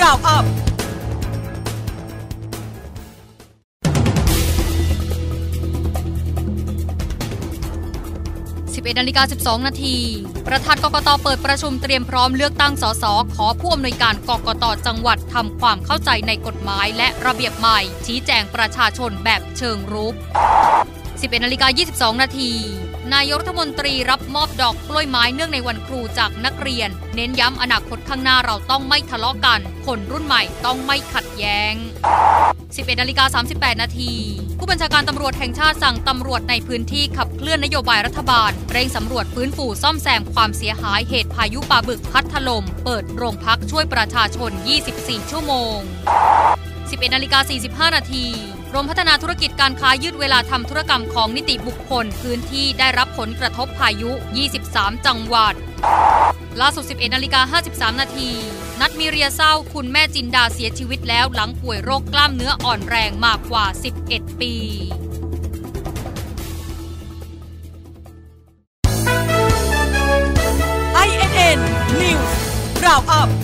Roundup 11:12 นาทีประธานกกต.เปิดประชุมเตรียมพร้อมเลือกตั้งสสขอผู้อำนวยการกกต.จังหวัดทำความเข้าใจในกฎหมายและระเบียบใหม่ชี้แจงประชาชนแบบเชิงรุก 11:22 นาทีนายกรัฐมนตรีรับมอบดอกกล้วยไม้เนื่องในวันครูจากนักเรียนเน้นย้ำอนาคตข้างหน้าเราต้องไม่ทะเลาะกันคนรุ่นใหม่ต้องไม่ขัดแย้ง 11:38 นาทีผู้บัญชาการตำรวจแห่งชาติสั่งตำรวจในพื้นที่ขับเคลื่อนนโยบายรัฐบาลเร่งสำรวจฟื้นฟูซ่อมแซมความเสียหายเหตุพายุปลาบึกพัดถล่มเปิดโรงพักช่วยประชาชน 24 ชั่วโมง 11:45 นาทีกรมพัฒนาธุรกิจการค้ายืดเวลาทำธุรกรรมของนิติบุคคลพื้นที่ได้รับผลกระทบพายุ 23 จังหวัดล่าสุด 11:53 นาทีนัดมีเรียเศร้าคุณแม่จินดาเสียชีวิตแล้วหลังป่วยโรคกล้ามเนื้ออ่อนแรงมากกว่า 11 ปีINN News Roundup